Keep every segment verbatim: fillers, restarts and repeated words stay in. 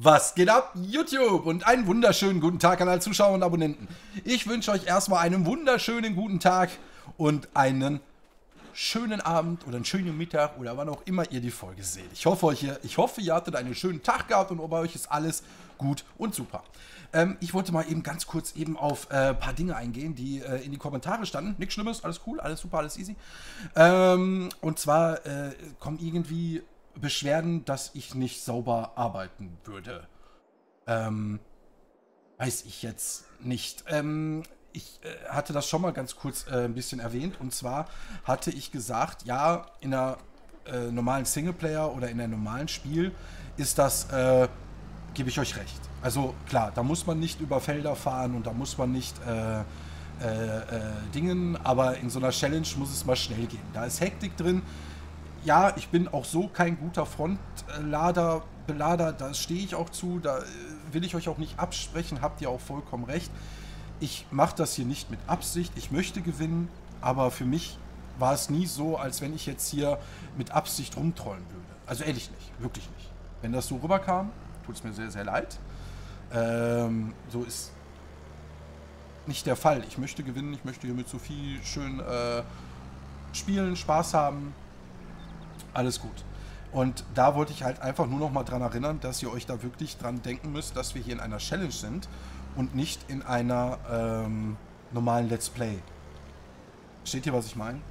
Was geht ab, YouTube? Und einen wunderschönen guten Tag an alle Zuschauer und Abonnenten. Ich wünsche euch erstmal einen wunderschönen guten Tag und einen schönen Abend oder einen schönen Mittag oder wann auch immer ihr die Folge seht. Ich hoffe, euch, ich hoffe, ihr hattet einen schönen Tag gehabt und bei euch ist alles gut und super. Ähm, ich wollte mal eben ganz kurz eben auf ein äh, paar Dinge eingehen, die äh, in die Kommentare standen. Nichts Schlimmes, alles cool, alles super, alles easy. Ähm, und zwar äh, kommen irgendwie Beschwerden, dass ich nicht sauber arbeiten würde. Ähm, weiß ich jetzt nicht. Ähm, ich äh, hatte das schon mal ganz kurz äh, ein bisschen erwähnt. Und zwar hatte ich gesagt, ja, in einer äh, normalen Singleplayer oder in einem normalen Spiel ist das, äh, gebe ich euch recht. Also klar, da muss man nicht über Felder fahren und da muss man nicht äh, äh, äh, dingen, aber in so einer Challenge muss es mal schnell gehen. Da ist Hektik drin. Ja, ich bin auch so kein guter Frontlader, Belader, da stehe ich auch zu, da will ich euch auch nicht absprechen, habt ihr auch vollkommen recht. Ich mache das hier nicht mit Absicht, ich möchte gewinnen, aber für mich war es nie so, als wenn ich jetzt hier mit Absicht rumtrollen würde. Also ehrlich nicht, wirklich nicht. Wenn das so rüberkam, tut es mir sehr, sehr leid. Ähm, so ist nicht der Fall. Ich möchte gewinnen, ich möchte hier mit Sophie schön äh, spielen, Spaß haben. Alles gut. Und da wollte ich halt einfach nur noch mal dran erinnern, dass ihr euch da wirklich dran denken müsst, dass wir hier in einer Challenge sind und nicht in einer ähm, normalen Let's Play. Versteht ihr, was ich meine?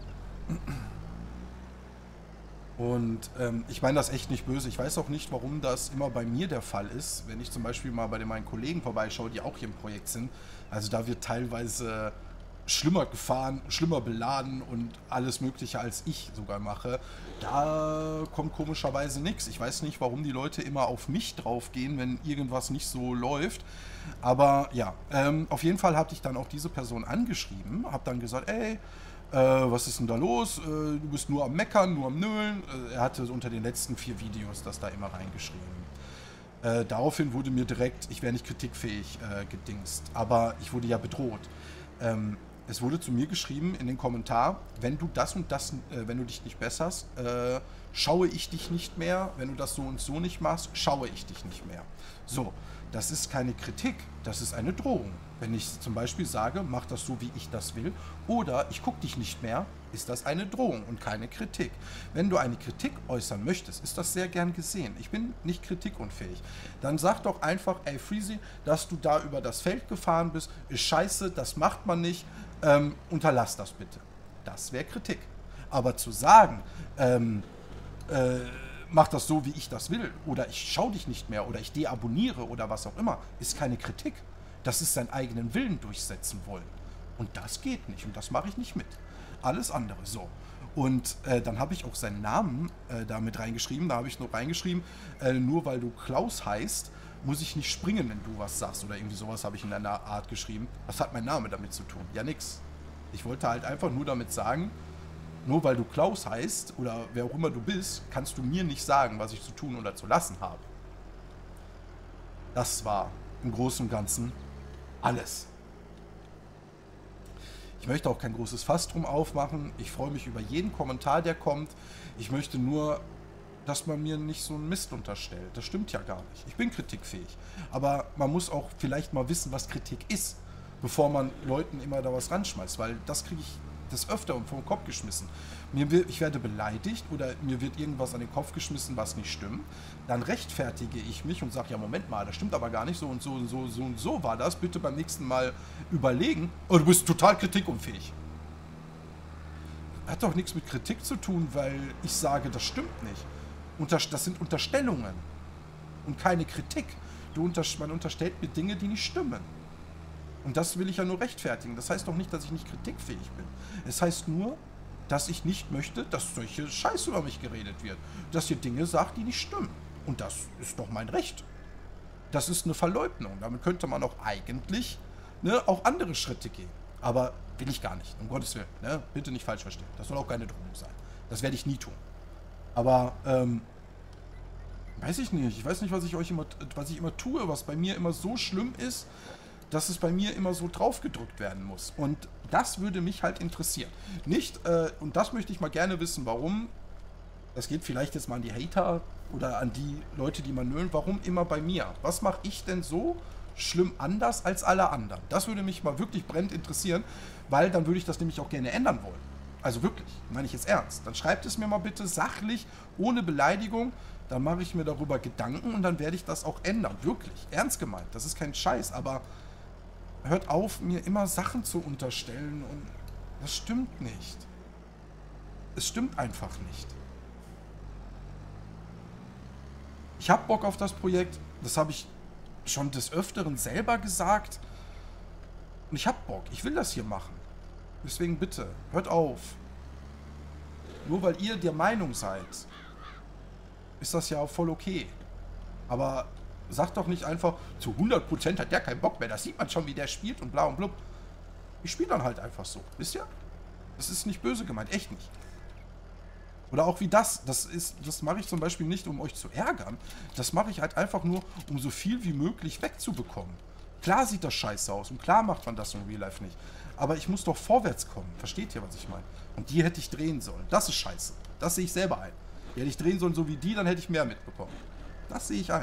Und ähm, ich meine das echt nicht böse. Ich weiß auch nicht, warum das immer bei mir der Fall ist, wenn ich zum Beispiel mal bei den, meinen Kollegen vorbeischaue, die auch hier im Projekt sind. Also da wird teilweise schlimmer gefahren, schlimmer beladen und alles Mögliche, als ich sogar mache. Da kommt komischerweise nichts. Ich weiß nicht, warum die Leute immer auf mich drauf gehen, wenn irgendwas nicht so läuft. Aber ja, ähm, auf jeden Fall habe ich dann auch diese Person angeschrieben, habe dann gesagt, ey, äh, was ist denn da los? Äh, du bist nur am Meckern, nur am Nölen. Äh, er hatte unter den letzten vier Videos das da immer reingeschrieben. Äh, daraufhin wurde mir direkt, ich wäre nicht kritikfähig, äh, gedingst. Aber ich wurde ja bedroht. Ähm, Es wurde zu mir geschrieben in den Kommentar, wenn du das und das, äh, wenn du dich nicht besserst, äh, schaue ich dich nicht mehr. Wenn du das so und so nicht machst, schaue ich dich nicht mehr. So, das ist keine Kritik, das ist eine Drohung. Wenn ich zum Beispiel sage, mach das so, wie ich das will, oder ich gucke dich nicht mehr, ist das eine Drohung und keine Kritik. Wenn du eine Kritik äußern möchtest, ist das sehr gern gesehen. Ich bin nicht kritikunfähig. Dann sag doch einfach, ey Freezy, dass du da über das Feld gefahren bist, ist scheiße, das macht man nicht. Ähm, unterlass das bitte. Das wäre Kritik. Aber zu sagen, ähm, äh, mach das so, wie ich das will, oder ich schaue dich nicht mehr, oder ich deabonniere, oder was auch immer, ist keine Kritik. Das ist seinen eigenen Willen durchsetzen wollen. Und das geht nicht, und das mache ich nicht mit. Alles andere, so. Und äh, dann habe ich auch seinen Namen äh, da mit reingeschrieben, da habe ich nur reingeschrieben, äh, nur weil du Klaus heißt, muss ich nicht springen, wenn du was sagst oder irgendwie sowas habe ich in einer Art geschrieben. Was hat mein Name damit zu tun? Ja, nix. Ich wollte halt einfach nur damit sagen, nur weil du Klaus heißt oder wer auch immer du bist, kannst du mir nicht sagen, was ich zu tun oder zu lassen habe. Das war im Großen und Ganzen alles. Ich möchte auch kein großes Fass drum aufmachen. Ich freue mich über jeden Kommentar, der kommt. Ich möchte nur, dass man mir nicht so einen Mist unterstellt. Das stimmt ja gar nicht. Ich bin kritikfähig. Aber man muss auch vielleicht mal wissen, was Kritik ist, bevor man Leuten immer da was ranschmeißt. Weil das kriege ich des Öfteren vom Kopf geschmissen. Mir wird, ich werde beleidigt oder mir wird irgendwas an den Kopf geschmissen, was nicht stimmt. Dann rechtfertige ich mich und sage, ja Moment mal, das stimmt aber gar nicht, so und so und so, so und so war das. Bitte beim nächsten Mal überlegen. Oh, du bist total kritikunfähig. Hat doch nichts mit Kritik zu tun, weil ich sage, das stimmt nicht. Das sind Unterstellungen und keine Kritik. Du unter, man unterstellt mir Dinge, die nicht stimmen. Und das will ich ja nur rechtfertigen. Das heißt doch nicht, dass ich nicht kritikfähig bin. Es heißt nur, dass ich nicht möchte, dass solche Scheiße über mich geredet wird. Dass ihr Dinge sagt, die nicht stimmen. Und das ist doch mein Recht. Das ist eine Verleugnung. Damit könnte man auch eigentlich ne, auch andere Schritte gehen. Aber will ich gar nicht. Um Gottes Willen. Ne? Bitte nicht falsch verstehen. Das soll auch keine Drohung sein. Das werde ich nie tun. Aber, ähm, weiß ich nicht. Ich weiß nicht, was ich euch immer, was ich immer tue, was bei mir immer so schlimm ist, dass es bei mir immer so draufgedrückt werden muss. Und das würde mich halt interessieren. Nicht, äh, und das möchte ich mal gerne wissen, warum. Das geht vielleicht jetzt mal an die Hater. oder an die Leute, die manölen, warum immer bei mir? Was mache ich denn so schlimm anders als alle anderen? Das würde mich mal wirklich brennend interessieren, weil dann würde ich das nämlich auch gerne ändern wollen. Also wirklich, meine ich jetzt ernst. Dann schreibt es mir mal bitte sachlich, ohne Beleidigung. Dann mache ich mir darüber Gedanken und dann werde ich das auch ändern. Wirklich, ernst gemeint. Das ist kein Scheiß, aber hört auf, mir immer Sachen zu unterstellen und das stimmt nicht. Es stimmt einfach nicht. Ich habe Bock auf das Projekt. Das habe ich schon des Öfteren selber gesagt. Und ich habe Bock. Ich will das hier machen. Deswegen bitte, hört auf. Nur weil ihr der Meinung seid, ist das ja auch voll okay. Aber sagt doch nicht einfach, zu hundert Prozent hat der keinen Bock mehr. Das sieht man schon, wie der spielt und bla und blub. Ich spiele dann halt einfach so. Wisst ihr? Das ist nicht böse gemeint. Echt nicht. Oder auch wie das. Das ist, das mache ich zum Beispiel nicht, um euch zu ärgern. Das mache ich halt einfach nur, um so viel wie möglich wegzubekommen. Klar sieht das scheiße aus und klar macht man das im Real Life nicht. Aber ich muss doch vorwärts kommen. Versteht ihr, was ich meine? Und die hätte ich drehen sollen. Das ist scheiße. Das sehe ich selber ein. Die hätte ich drehen sollen, so wie die, dann hätte ich mehr mitbekommen. Das sehe ich ein.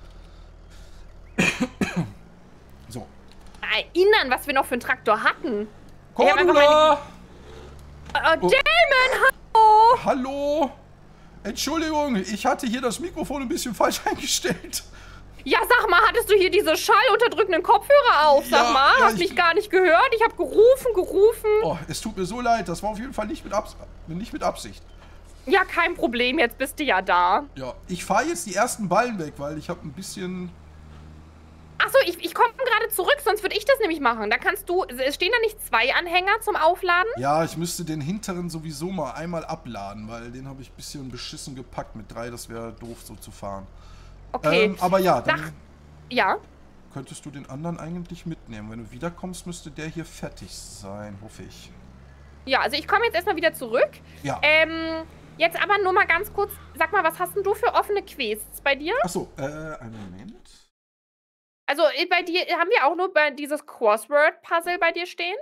So. Erinnern, was wir noch für einen Traktor hatten. Cordula! Oh, Damon, hallo! Hallo! Entschuldigung, ich hatte hier das Mikrofon ein bisschen falsch eingestellt. Ja, sag mal, hattest du hier diese schallunterdrückenden Kopfhörer auf? Sag Ja, mal, ja, hast mich gar nicht gehört? Ich habe gerufen, gerufen. Oh, es tut mir so leid. Das war auf jeden Fall nicht mit, Abs nicht mit Absicht. Ja, kein Problem. Jetzt bist du ja da. Ja, ich fahre jetzt die ersten Ballen weg, weil ich habe ein bisschen... Achso, ich, ich komme gerade zurück, sonst würde ich das nämlich machen. Da kannst du... Es stehen da nicht zwei Anhänger zum Aufladen? Ja, ich müsste den hinteren sowieso mal einmal abladen, weil den habe ich ein bisschen beschissen gepackt mit drei. Das wäre doof, so zu fahren. Okay. Ähm, aber ja, dann... Sag, ja? Könntest du den anderen eigentlich mitnehmen. Wenn du wiederkommst, müsste der hier fertig sein, hoffe ich. Ja, also ich komme jetzt erstmal wieder zurück. Ja. Ähm, jetzt aber nur mal ganz kurz, sag mal, was hast denn du für offene Quests bei dir? Achso, äh, einen Moment. Also bei dir, haben wir auch nur bei dieses Crossword-Puzzle bei dir stehen?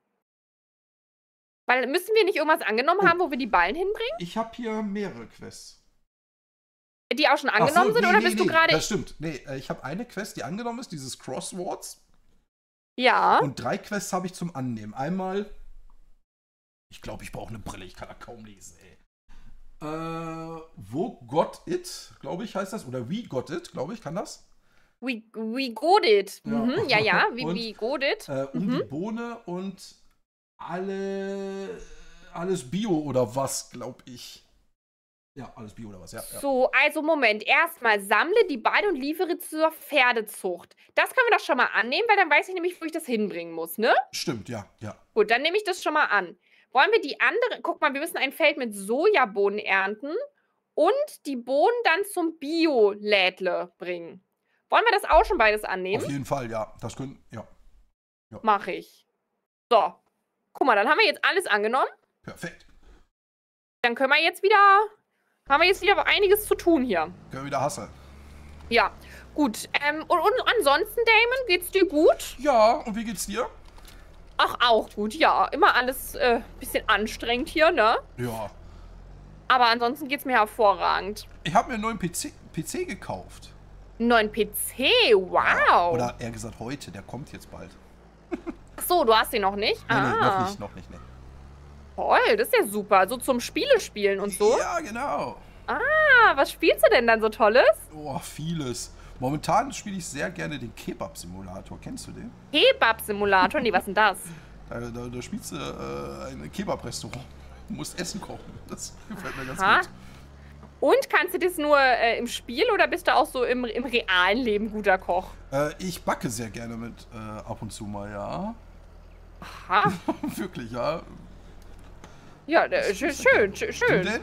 Weil müssen wir nicht irgendwas angenommen Oh. haben, wo wir die Ballen hinbringen? Ich habe hier mehrere Quests. Die auch schon Ach angenommen so, sind, nee, oder nee, bist nee, du gerade... Das stimmt. Nee, äh, ich habe eine Quest, die angenommen ist, dieses Crosswords. Ja. Und drei Quests habe ich zum Annehmen. Einmal... Ich glaube, ich brauche eine Brille. Ich kann da kaum lesen, ey. Äh, wo got it, glaube ich, heißt das. Oder we got it, glaube ich, kann das? We, we got it. Ja. Mhm, ja, ja, we, Und, we got it. Äh, um Mhm. die Bohne und alle... Alles Bio oder was, glaube ich. Ja, alles Bio oder was, ja. ja. So, also Moment. Erstmal sammle die Ballen und liefere zur Pferdezucht. Das können wir doch schon mal annehmen, weil dann weiß ich nämlich, wo ich das hinbringen muss, ne? Stimmt, ja, ja. Gut, dann nehme ich das schon mal an. Wollen wir die andere... Guck mal, wir müssen ein Feld mit Sojabohnen ernten und die Bohnen dann zum Bio-Lädle bringen. Wollen wir das auch schon beides annehmen? Auf jeden Fall, ja. Das können, ja. Mache ich. So. Guck mal, dann haben wir jetzt alles angenommen. Perfekt. Dann können wir jetzt wieder... Haben wir jetzt wieder einiges zu tun hier. Können wir wieder hasseln. Ja, gut. Ähm, und, und ansonsten, Damon, geht's dir gut? Ja, und wie geht's dir? Ach, auch gut, ja. Immer alles äh, bisschen anstrengend hier, ne? Ja. Aber ansonsten geht's mir hervorragend. Ich habe mir einen neuen P C, P C gekauft. Einen neuen P C, wow. Oder eher gesagt heute, der kommt jetzt bald. Ach so, du hast den noch nicht? Nee, ah. nee, noch nicht, noch nicht, nee. Toll, das ist ja super. So zum Spiele spielen und so. Ja, genau. Ah, was spielst du denn dann so Tolles? Oh, vieles. Momentan spiele ich sehr gerne den Kebab-Simulator. Kennst du den? Kebab-Simulator? Nee, was denn das? Da, da, da spielst du äh, ein Kebab-Restaurant. Du musst Essen kochen. Das gefällt mir ganz Aha. gut. Und kannst du das nur äh, im Spiel oder bist du auch so im, im realen Leben guter Koch? Äh, ich backe sehr gerne mit äh, ab und zu mal, ja. Aha. Wirklich, ja. Ja, äh, schön, schön, schön. Du denn?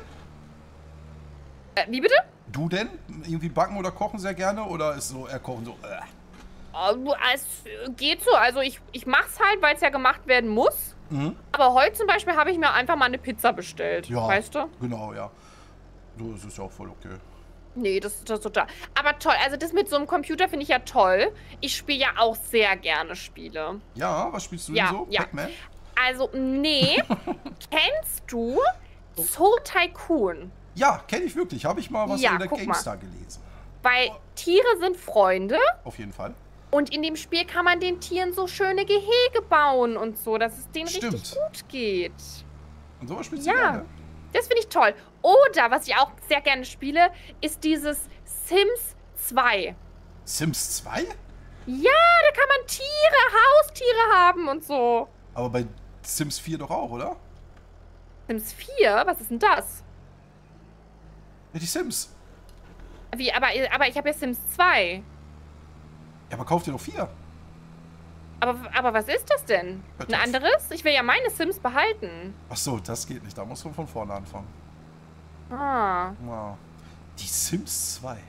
Äh, wie bitte? Du denn? Irgendwie backen oder kochen sehr gerne? Oder ist so eher kochen so... Äh. Oh, es geht so. Also ich, ich mach's halt, weil es ja gemacht werden muss. Mhm. Aber heute zum Beispiel habe ich mir einfach mal eine Pizza bestellt. Ja, Weißt du? genau, ja. So, das ist ja auch voll okay. Nee, das, das ist total. Aber toll, also das mit so einem Computer finde ich ja toll. Ich spiele ja auch sehr gerne Spiele. Ja, was spielst du Ja, denn so? ja. Pac-Man? Also, nee. Kennst du Soul Tycoon? Ja, kenne ich wirklich. Habe ich mal was Ja, in der guck mal. GameStar gelesen. Weil Tiere sind Freunde Auf jeden Fall. und in dem Spiel kann man den Tieren so schöne Gehege bauen und so, dass es denen Stimmt. richtig gut geht. Und sowas spielst du Ja, gerne? das finde ich toll. Oder, was ich auch sehr gerne spiele, ist dieses Sims zwei. Sims zwei? Ja, da kann man Tiere, Haustiere haben und so. Aber bei Sims vier doch auch, oder? Sims vier? Was ist denn das? Ja, die Sims. Wie, aber, aber ich habe ja Sims zwei. Ja, aber kauf dir doch vier. Aber, aber was ist das denn? Ein das- anderes? Ich will ja meine Sims behalten. Ach so, das geht nicht. Da musst du von vorne anfangen. Ah. Wow. Die Sims zwei.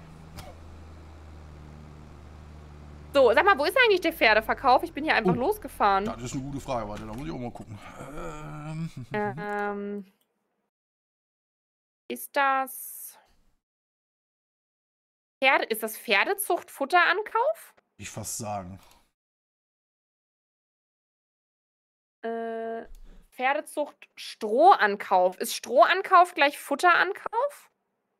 So, sag mal, wo ist eigentlich der Pferdeverkauf? Ich bin hier einfach Oh. losgefahren. Das ist eine gute Frage. Warte, da muss ich auch mal gucken. Ähm. Ähm. Ist das... Pferde, ist das Pferdezucht Futterankauf? Ich fast sagen. Äh, Pferdezucht Strohankauf. Ist Strohankauf gleich Futterankauf?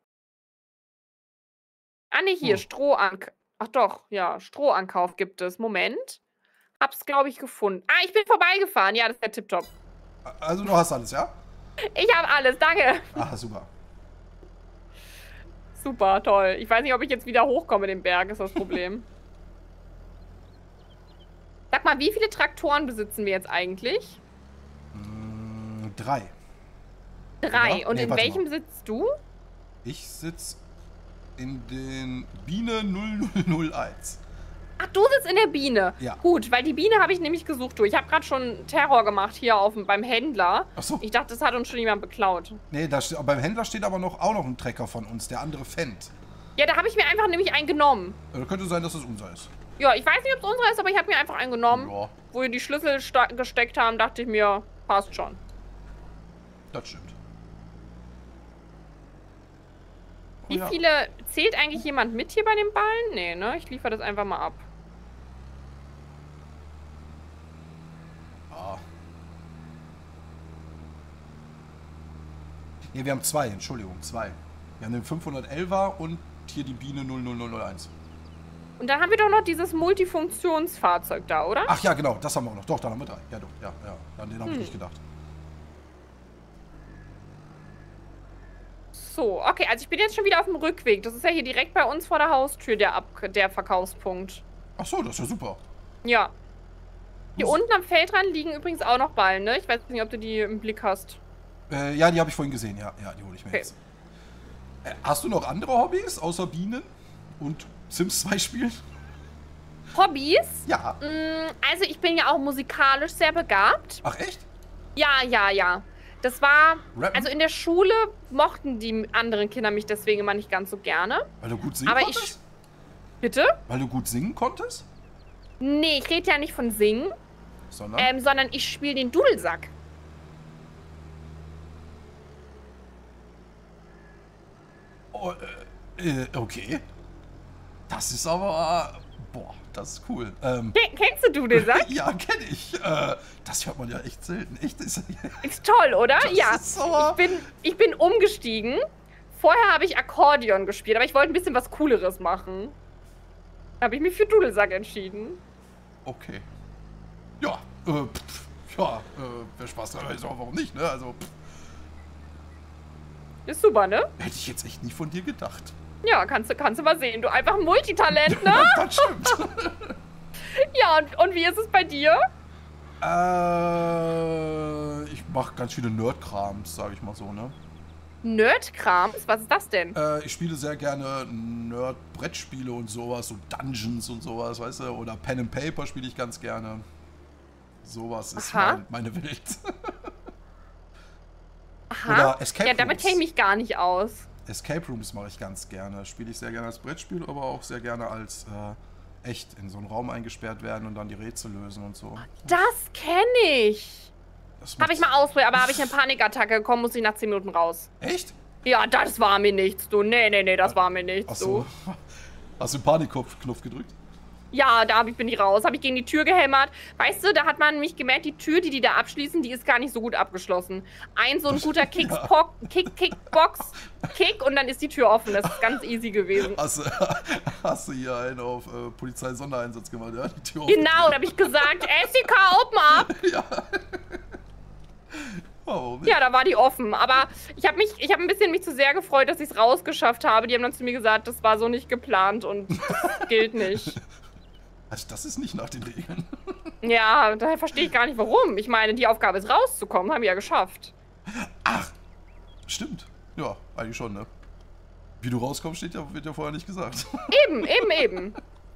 Ah, ne, hier, Hm. Strohankauf. Ach doch, ja, Strohankauf gibt es. Moment. Hab's, glaube ich, gefunden. Ah, ich bin vorbeigefahren. Ja, das ist der Tipptopp. Also du hast alles, ja? Ich habe alles, danke. Ah, super. Super, toll. Ich weiß nicht, ob ich jetzt wieder hochkomme den Berg, ist das Problem. Sag mal, wie viele Traktoren besitzen wir jetzt eigentlich? Mm, drei. Drei. Ja? Und Nee, in warte welchem mal. sitzt du? Ich sitze in den Biene null null null eins. Ach, du sitzt in der Biene. Ja. Gut, weil die Biene habe ich nämlich gesucht. Du. Ich habe gerade schon Terror gemacht hier auf, dem- beim Händler. Ach so. Ich dachte, das hat uns schon jemand beklaut. Nee, da steht, beim Händler steht aber noch, auch noch ein Trecker von uns, der andere Fendt. Ja, da habe ich mir einfach nämlich einen genommen. Oder könnte sein, dass es unser ist. Ja, ich weiß nicht, ob es unserer ist, aber ich habe mir einfach einen genommen. Ja, Wo wir die Schlüssel sta- gesteckt haben, dachte ich mir, passt schon. das stimmt. Oh, Wie ja. viele... Zählt eigentlich jemand mit hier bei den Ballen? Nee, ne? Ich liefere das einfach mal ab. Ah. Nee, wir haben zwei, Entschuldigung, zwei. Wir haben den fünfhundertelfer und hier die Biene null null null null eins. Und dann haben wir doch noch dieses Multifunktionsfahrzeug da, oder? Ach ja, genau, das haben wir auch noch. Doch, dann haben wir drei. Ja, doch, ja, ja. An den habe ich Hm. nicht gedacht. So, okay, also ich bin jetzt schon wieder auf dem Rückweg. Das ist ja hier direkt bei uns vor der Haustür, der, Ab der Verkaufspunkt. Ach so, das ist ja super. Ja. Hier Muss- unten am Feldrand liegen übrigens auch noch Ballen, ne? Ich weiß nicht, ob du die im Blick hast. Äh, ja, die habe ich vorhin gesehen. Ja, ja, die hole ich mir Okay. jetzt. Äh, hast du noch andere Hobbys außer Bienen und Sims zwei spielen? Hobbys? Ja. Mm, also ich bin ja auch musikalisch sehr begabt. Ach echt? Ja, ja, ja. Das war... Rappen? Also in der Schule mochten die anderen Kinder mich deswegen immer nicht ganz so gerne. Weil du gut singen Aber konntest? ich... Bitte? Weil du gut singen konntest? Nee, ich rede ja nicht von Singen, Sondern? ähm, sondern ich spiele den Dudelsack. Oh, äh, äh, okay. Das ist aber... Boah, das ist cool. Ähm, Ken- Kennst du Dudelsack? ja, kenne ich. Äh, das hört man ja echt selten. Echt ist Ist toll, oder? Das Ja. ist aber- Ich bin, ich bin umgestiegen. Vorher habe ich Akkordeon gespielt, aber ich wollte ein bisschen was Cooleres machen. Da habe ich mich für Dudelsack entschieden. Okay. Ja, äh, pff, ja, äh, wer Spaß dran hat, ist auch warum nicht, ne? Also, pff, Ist super, ne? hätte ich jetzt echt nie von dir gedacht. Ja, kannst du, kannst du mal sehen. Du einfach ein Multitalent, ne? Das stimmt. Ja, und, und wie ist es bei dir? äh, ich mache ganz viele Nerd-Krams, sage ich mal so, ne? Nerdkrams? Was ist das denn? Äh, ich spiele sehr gerne Nerd-Brettspiele und sowas, so Dungeons und sowas, weißt du? Oder Pen and Paper spiele ich ganz gerne. Sowas ist Aha. mein, meine Welt. Aha. oder Escape Ja, damit Rooms. kenne ich mich gar nicht aus. Escape Rooms mache ich ganz gerne. Spiele ich sehr gerne als Brettspiel, aber auch sehr gerne als äh, echt in so einen Raum eingesperrt werden und dann die Rätsel lösen und so. Das kenne ich. Das Habe ich macht- mal ausprobiert, aber habe ich eine Panikattacke bekommen, muss ich nach zehn Minuten raus. Echt? Ja, das war mir nichts, du. Nee, nee, nee, das war mir nichts, Achso. du. Hast du den Panikknopf Knopf gedrückt? Ja, da hab ich, bin ich raus. Habe ich gegen die Tür gehämmert. Weißt du, da hat man nämlich gemerkt, die Tür, die die da abschließen, die ist gar nicht so gut abgeschlossen. Ein so ein Das, guter ja. Kickbox, Kick, Kickbox, Kick und dann ist die Tür offen. Das ist ganz easy gewesen. Hast, du- hast du hier einen auf äh, Polizei-Sondereinsatz gemacht, ja? Die Tür Genau, da habe ich gesagt, S C K, open up. Ja. Oh, Ja, da war die offen. Aber ich habe mich, ich habe ein bisschen mich zu sehr gefreut, dass ich es rausgeschafft habe. Die haben dann zu mir gesagt, das war so nicht geplant und das gilt nicht. also das ist nicht nach den Regeln. Ja, daher verstehe ich gar nicht, warum. Ich meine, die Aufgabe ist rauszukommen, haben wir ja geschafft. Ach, stimmt. Ja, eigentlich schon, ne? Wie du rauskommst, steht ja, wird ja vorher nicht gesagt. Eben, eben, eben.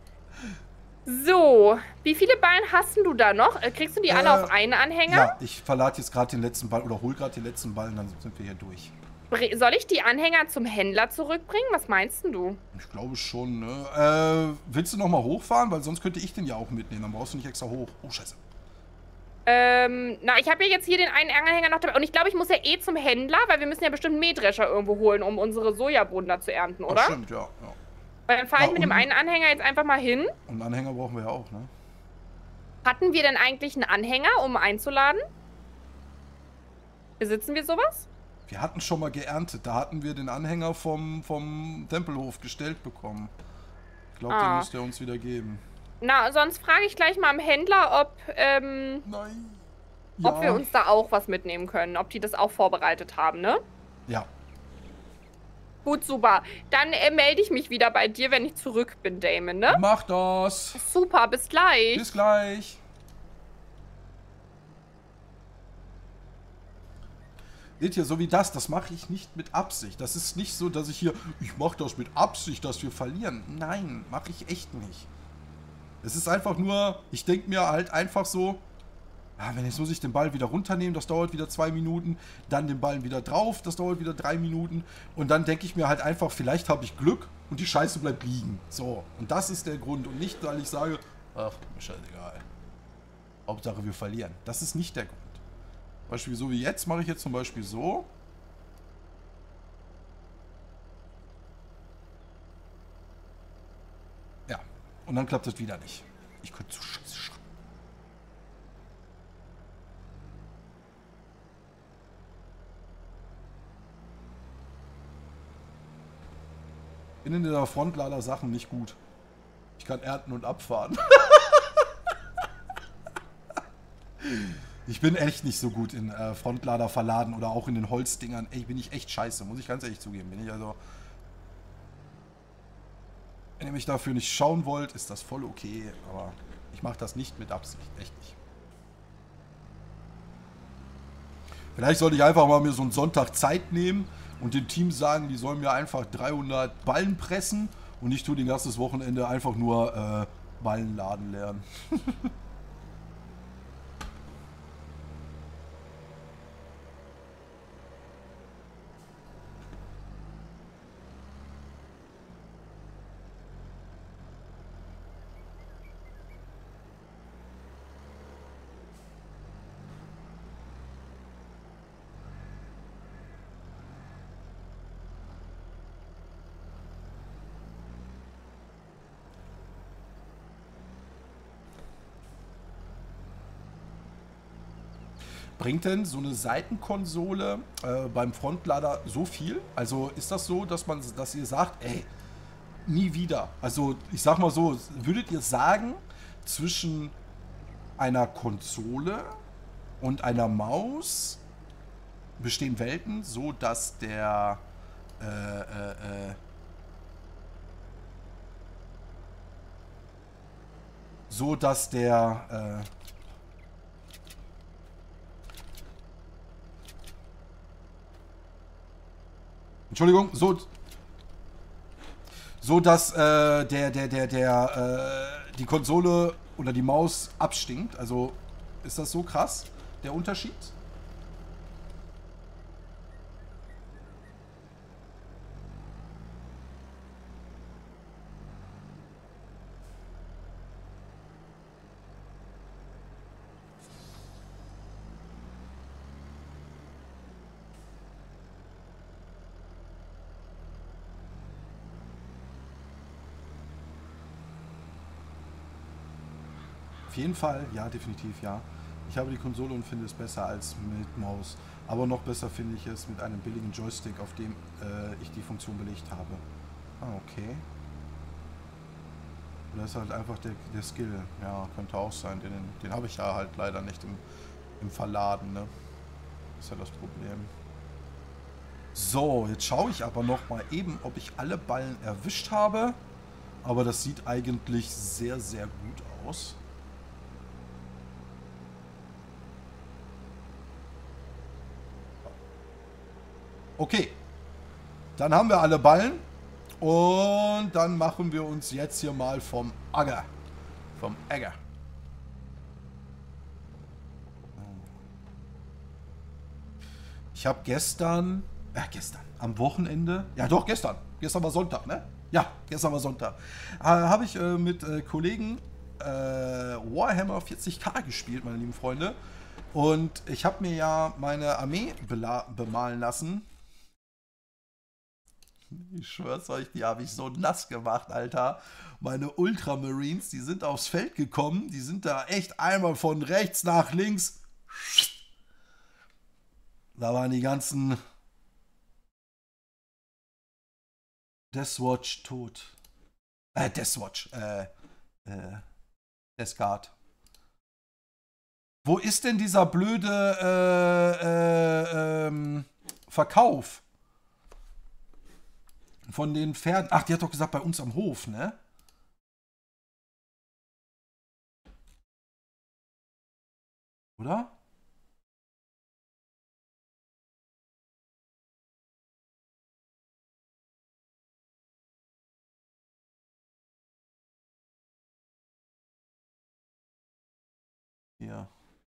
So, wie viele Ballen hast denn du da noch? Äh, Kriegst du die alle Äh, auf einen Anhänger? Ja, ich verlade jetzt gerade den letzten Ball oder hol gerade den letzten Ball und dann sind wir hier durch. Bre- Soll ich die Anhänger zum Händler zurückbringen? Was meinst denn du? Ich glaube schon, ne? Äh, willst du nochmal hochfahren? Weil sonst könnte ich den ja auch mitnehmen. Dann brauchst du nicht extra hoch. Oh, scheiße. Ähm, na, ich habe ja jetzt hier den einen Anhänger noch dabei. Und ich glaube, ich muss ja eh zum Händler, weil wir müssen ja bestimmt einen Mähdrescher irgendwo holen, um unsere Sojabohnen da zu ernten, oder? Ach, stimmt, ja. ja. Weil dann fahre Ja, ich mit dem und- einen Anhänger jetzt einfach mal hin. Und einen Anhänger brauchen wir ja auch, ne? Hatten wir denn eigentlich einen Anhänger, um einzuladen? Besitzen wir sowas? Wir hatten schon mal geerntet. Da hatten wir den Anhänger vom, vom Tempelhof gestellt bekommen. Ich glaube, den Ah. müsste er uns wieder geben. Na, sonst frage ich gleich mal am Händler, ob, ähm, Nein. ob wir uns da auch was mitnehmen können. Ob die das auch vorbereitet haben, ne? Ja. Gut, super. Dann äh, melde ich mich wieder bei dir, wenn ich zurück bin, Damon, ne? Mach das. Super, bis gleich. Bis gleich. Seht ihr, so wie das, das mache ich nicht mit Absicht. Das ist nicht so, dass ich hier, ich mache das mit Absicht, dass wir verlieren. Nein, mache ich echt nicht. Es ist einfach nur, ich denke mir halt einfach so, ah, wenn jetzt muss ich den Ball wieder runternehmen, das dauert wieder zwei Minuten, dann den Ball wieder drauf, das dauert wieder drei Minuten und dann denke ich mir halt einfach, vielleicht habe ich Glück und die Scheiße bleibt liegen. So, und das ist der Grund und nicht, weil ich sage, ach, mir scheißegal. Hauptsache wir verlieren. Das ist nicht der Grund. Beispiel so wie jetzt, mache ich jetzt zum Beispiel so. Ja, und dann klappt das wieder nicht. Ich könnte zu scheiße schreiben. Bin in der Frontlader-Sachen nicht gut. Ich kann ernten und abfahren. Ich bin echt nicht so gut in äh, Frontlader verladen oder auch in den Holzdingern. Ey, bin ich echt scheiße, muss ich ganz ehrlich zugeben. Bin ich also. Wenn ihr mich dafür nicht schauen wollt, ist das voll okay, aber ich mache das nicht mit Absicht. Echt nicht. Vielleicht sollte ich einfach mal mir so einen Sonntag Zeit nehmen und dem Team sagen, die sollen mir einfach dreihundert Ballen pressen und ich tue den ganzen Wochenende einfach nur äh, Ballen laden lernen. Bringt denn so eine Seitenkonsole äh, beim Frontlader so viel? Also ist das so, dass man, dass ihr sagt, ey, nie wieder? Also ich sag mal so, würdet ihr sagen, zwischen einer Konsole und einer Maus bestehen Welten, so dass der äh, äh, äh, so dass der äh, Entschuldigung, so, so dass äh, der, der, der, der, äh, die Konsole oder die Maus abstinkt. Also ist das so krass, der Unterschied? Auf jeden Fall, ja, definitiv, ja. Ich habe die Konsole und finde es besser als mit Maus. Aber noch besser finde ich es mit einem billigen Joystick, auf dem äh, ich die Funktion belegt habe. Ah, okay. Oder ist halt einfach der, der Skill. Ja, könnte auch sein. Den, den habe ich ja halt leider nicht im, im Verladen, ne? Das ist ja das Problem. So, jetzt schaue ich aber noch mal eben, ob ich alle Ballen erwischt habe. Aber das sieht eigentlich sehr, sehr gut aus. Okay, dann haben wir alle Ballen und dann machen wir uns jetzt hier mal vom Acker. Vom Acker. Ich habe gestern, äh gestern, am Wochenende, ja doch gestern, gestern war Sonntag, ne? Ja, gestern war Sonntag. Äh, habe ich äh, mit äh, Kollegen äh, Warhammer vierzig K gespielt, meine lieben Freunde. Und ich habe mir ja meine Armee bemalen lassen. Ich schwör's euch, die habe ich so nass gemacht, Alter. Meine Ultramarines, die sind aufs Feld gekommen. Die sind da echt einmal von rechts nach links. Da waren die ganzen Deathwatch tot. Äh, Deathwatch. Äh, äh, Deathguard. Wo ist denn dieser blöde äh, äh, ähm, Verkauf? Von den Pferden. Ach, die hat doch gesagt, bei uns am Hof, ne? Oder? Ja.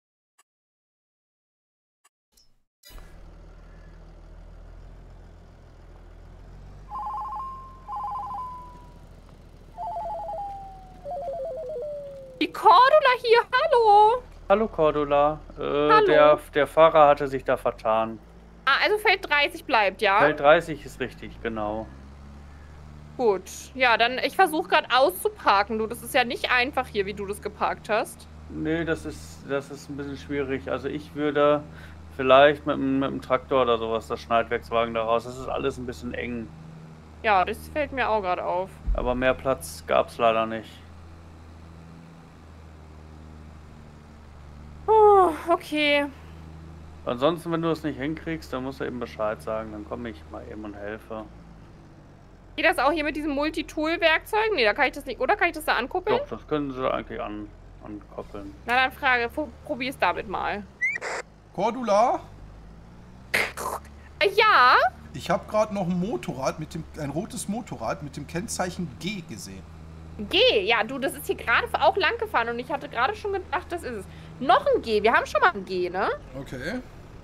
Die Cordula hier, hallo. Hallo Cordula, äh, Hallo. Der, der Fahrer hatte sich da vertan. Ah, also Feld dreißig bleibt, ja? Feld dreißig ist richtig, genau. Gut, ja, dann ich versuche gerade auszuparken, du. Das ist ja nicht einfach hier, wie du das geparkt hast. Nee, das ist, das ist ein bisschen schwierig. Also ich würde vielleicht mit, mit dem Traktor oder sowas das Schneidwerkswagen da raus. Das ist alles ein bisschen eng. Ja, das fällt mir auch gerade auf. Aber mehr Platz gab es leider nicht. Oh, okay. Ansonsten, wenn du es nicht hinkriegst, dann musst du eben Bescheid sagen. Dann komme ich mal eben und helfe. Geht das auch hier mit diesem Multitool-Werkzeug? Nee, da kann ich das nicht. Oder kann ich das da ankuppeln? Doch, das können sie eigentlich an, ankoppeln. Na dann frage, probier es damit mal. Cordula? Äh, ja? Ich habe gerade noch ein Motorrad, mit dem, ein rotes Motorrad mit dem Kennzeichen G gesehen. G, ja, du, das ist hier gerade auch lang gefahren und ich hatte gerade schon gedacht, das ist es. Noch ein G, wir haben schon mal ein G, ne? Okay.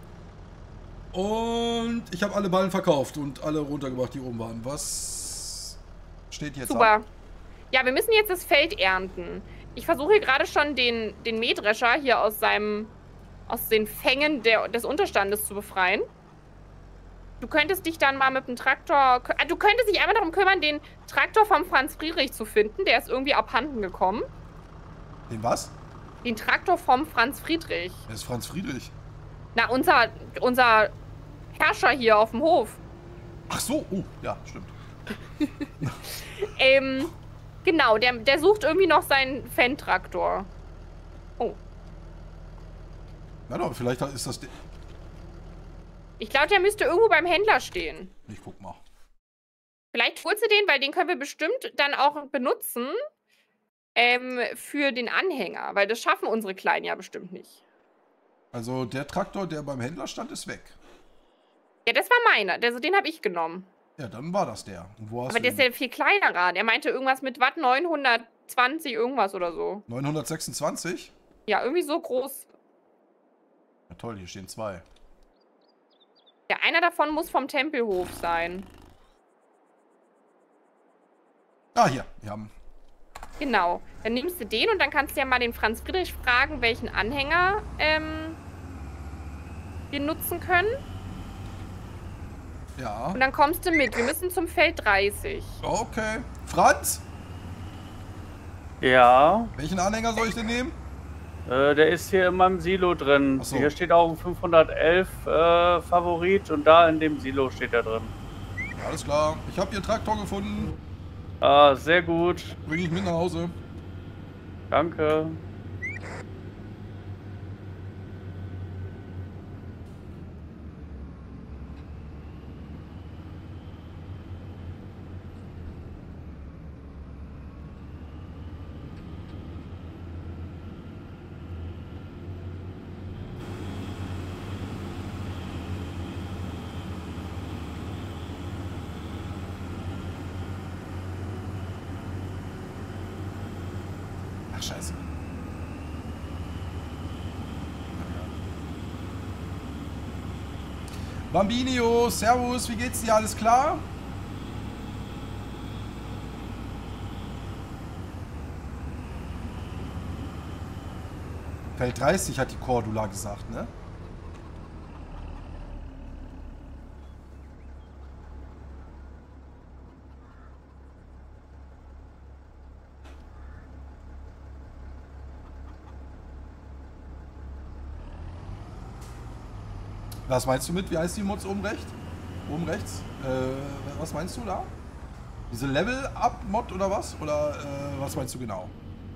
Und ich habe alle Ballen verkauft und alle runtergebracht, die oben waren. Was steht jetzt Super. an? Ja, wir müssen jetzt das Feld ernten. Ich versuche hier gerade schon den, den Mähdrescher hier aus seinem, aus den Fängen der, des Unterstandes zu befreien. Du könntest dich dann mal mit dem Traktor... Du könntest dich einmal darum kümmern, den Traktor vom Franz Friedrich zu finden. Der ist irgendwie abhanden gekommen. Den was? Den Traktor vom Franz Friedrich. Der ist Franz Friedrich. Na, unser, unser Herrscher hier auf dem Hof. Ach so, oh, ja, stimmt. ähm, genau, der, der sucht irgendwie noch seinen Fendt-Traktor. Oh. Na doch, vielleicht ist das... Ich glaube, der müsste irgendwo beim Händler stehen. Ich guck mal. Vielleicht holst du den, weil den können wir bestimmt dann auch benutzen ähm, für den Anhänger. Weil das schaffen unsere Kleinen ja bestimmt nicht. Also der Traktor, der beim Händler stand, ist weg. Ja, das war meiner. Also den habe ich genommen. Ja, dann war das der. Und wo hast Aber du der ist den? ja viel kleinerer. Der meinte irgendwas mit Watt neunhundertzwanzig irgendwas oder so. neunhundertsechsundzwanzig? Ja, irgendwie so groß. Ja, toll, hier stehen zwei. Ja, einer davon muss vom Tempelhof sein. Ah, hier. Wir haben... Genau. Dann nimmst du den und dann kannst du ja mal den Franz Friedrich fragen, welchen Anhänger ähm, wir nutzen können. Ja. Und dann kommst du mit. Wir müssen zum Feld dreißig. Okay. Franz? Ja, Welchen Anhänger soll ich denn nehmen? Äh, der ist hier in meinem Silo drin. So. Hier steht auch ein fünfhundertelf äh, Favorit und da in dem Silo steht er drin. Alles klar. Ich habe Ihr Traktor gefunden. Ah, sehr gut. Bring ich mit nach Hause. Danke. Ach, scheiße. Bambinio, servus, wie geht's dir? Alles klar? Feld dreißig hat die Cordula gesagt, ne? Was meinst du mit? Wie heißt die Mods oben rechts? Oben rechts? Äh, was meinst du da? Diese Level-Up-Mod oder was? Oder äh, was meinst du genau?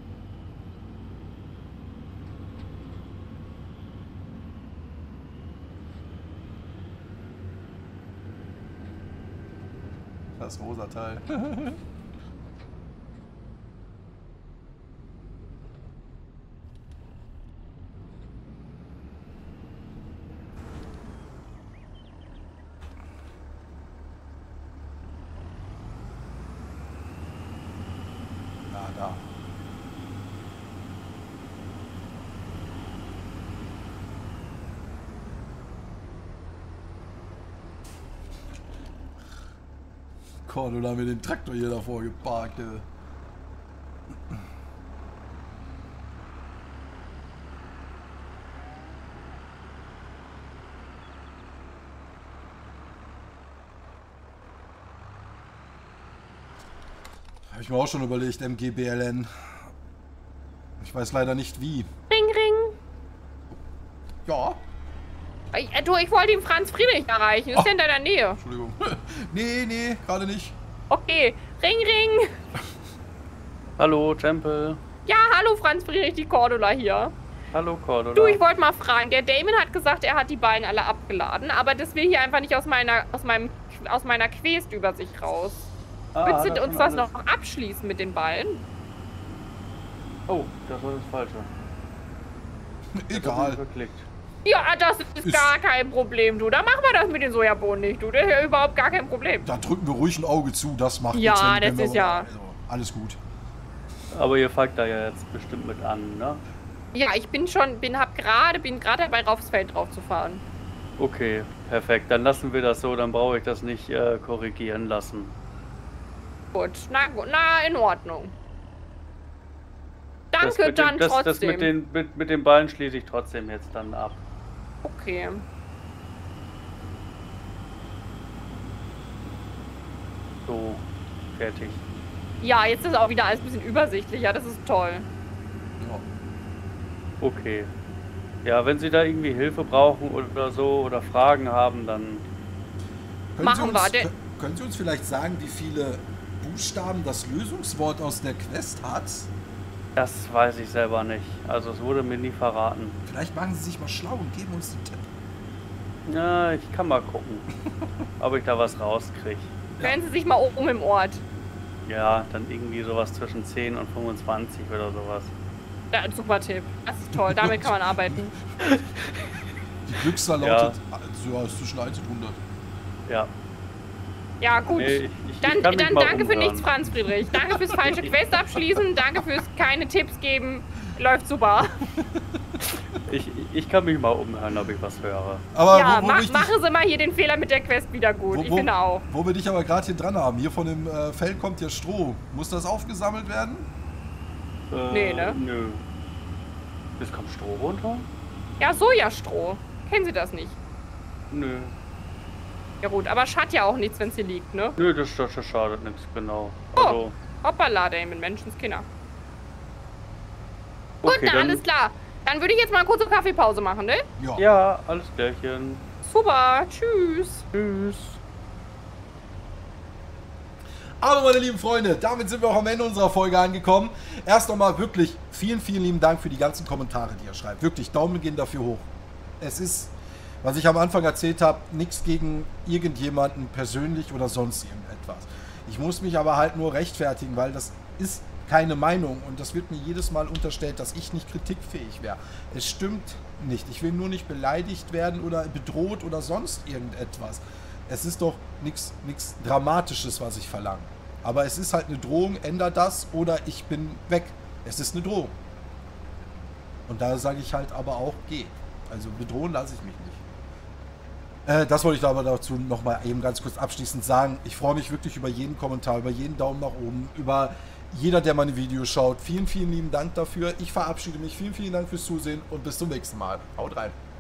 Das rosa Teil. Da. Cordula mit den Traktor hier davor geparkt. Ey. Habe ich mir auch schon überlegt, M G B L N. Ich weiß leider nicht wie. Ring, ring. Ja. Ich, äh, du, ich wollte den Franz Friedrich erreichen. Ist Oh. der in deiner Nähe? Entschuldigung. nee, nee, gerade nicht. Okay. Ring, ring. Hallo, Tempel. Ja, hallo Franz Friedrich, die Cordula hier. Hallo, Cordula. Du, ich wollte mal fragen. Der Damon hat gesagt, er hat die beiden alle abgeladen, aber das will hier einfach nicht aus meiner, aus meinem, aus meiner Quest-Übersicht raus. Ah, Willst hat du er uns schon das alles- noch abschließen mit den Ballen? Oh, das war das Falsche. Das hab Egal. ich verklickt. Ja, das ist, Ist- gar kein Problem, du. Da machen wir das mit den Sojabohnen nicht, du. Das ist ja überhaupt gar kein Problem. Da drücken wir ruhig ein Auge zu, das macht Ja, nichts, wenn- das wenn wir- ist ja- Also, alles gut. Aber ihr fangt da ja jetzt bestimmt mit an, ne? Ja, ich bin schon, bin, hab gerade, bin gerade dabei, aufs Feld drauf zu fahren. Okay, perfekt. Dann lassen wir das so, dann brauche ich das nicht äh, korrigieren lassen. Gut, na gut, na, in Ordnung. Das Danke mit dem- dann das, trotzdem. Das mit den, mit, mit den Ballen schließe ich trotzdem jetzt dann ab. Okay. So, fertig. Ja, jetzt ist auch wieder alles ein bisschen übersichtlicher. Das ist toll. Ja. Okay. Ja, wenn Sie da irgendwie Hilfe brauchen oder so oder Fragen haben, dann Können Machen Sie wir, uns, der- kö- können Sie uns vielleicht sagen, wie viele Buchstaben das Lösungswort aus der Quest hat? das weiß ich selber nicht. Also es wurde mir nie verraten. Vielleicht machen Sie sich mal schlau und geben uns einen Tipp. Ja, ich kann mal gucken, ob ich da was rauskriege. Hören Sie sich mal um im Ort. Ja, dann irgendwie sowas zwischen zehn und fünfundzwanzig oder sowas. Ja, super Tipp. Das ist toll. Damit kann man arbeiten. Die Glückszahl Ja. lautet also, ja, ist zwischen eins und hundert. Ja. Ja, gut. Nee, ich- ich- ich dann kann mich dann mal danke für umhören. nichts, Franz Friedrich. Danke fürs falsche Quest abschließen. Danke fürs keine Tipps geben. Läuft super. Ich, ich kann mich mal umhören, ob ich was höre. Aber ja, wo, wo, ma wir dich- machen Sie mal hier den Fehler mit der Quest wieder gut. wo, Ich wo, finde auch. wo wir dich aber gerade hier dran haben, hier von dem äh, Feld kommt ja Stroh. Muss das aufgesammelt werden? Äh, Nee, ne? Nö. Es kommt Stroh runter? Ja, Sojastroh. Kennen Sie das nicht? Nö. Ja gut, aber schadet ja auch nichts, wenn es hier liegt, ne? Nö, das, das, das schadet nichts, genau. Oh. Also, Hoppala, Damon, Menschenskinder. okay, Gut, na, dann, alles klar. Dann würde ich jetzt mal eine kurze Kaffeepause machen, ne? Ja. Ja, alles klärchen. Super, tschüss. Tschüss. Aber meine lieben Freunde, damit sind wir auch am Ende unserer Folge angekommen. Erst nochmal wirklich vielen, vielen lieben Dank für die ganzen Kommentare, die ihr schreibt. Wirklich, Daumen gehen dafür hoch. Es ist, was ich am Anfang erzählt habe, nichts gegen irgendjemanden persönlich oder sonst irgendetwas. Ich muss mich aber halt nur rechtfertigen, weil das ist keine Meinung und das wird mir jedes Mal unterstellt, dass ich nicht kritikfähig wäre. Es stimmt nicht. Ich will nur nicht beleidigt werden oder bedroht oder sonst irgendetwas. Es ist doch nichts nichts Dramatisches, was ich verlange. Aber es ist halt eine Drohung, ändert das oder ich bin weg. Es ist eine Drohung. Und da sage ich halt aber auch, geh. Also bedrohen lasse ich mich nicht. Äh, das wollte ich aber dazu nochmal eben ganz kurz abschließend sagen. Ich freue mich wirklich über jeden Kommentar, über jeden Daumen nach oben, über jeder, der meine Videos schaut. Vielen, vielen lieben Dank dafür. Ich verabschiede mich. Vielen, vielen Dank fürs Zusehen und bis zum nächsten Mal. Haut rein.